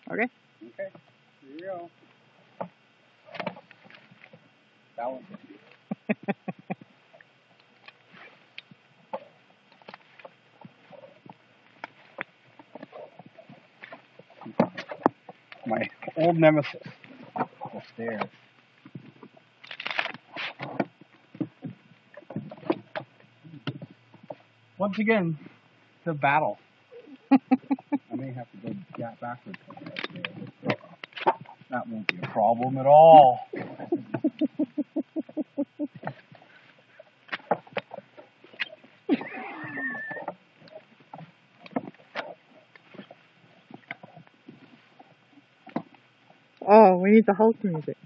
Okay. Okay, here you go. Balance it. My old nemesis, the stairs. Once again, the battle. I may have to go backwards. That won't be a problem at all. Oh, we need the Hulk music.